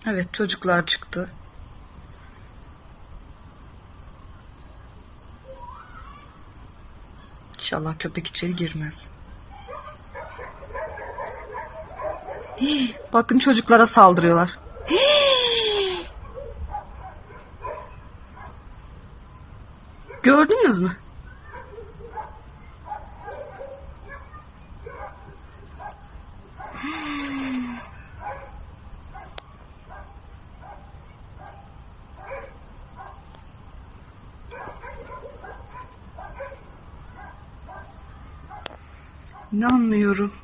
Evet, çocuklar çıktı. İnşallah köpek içeri girmez. Hii, bakın çocuklara saldırıyorlar. Hii! Gördünüz mü? İnanmıyorum.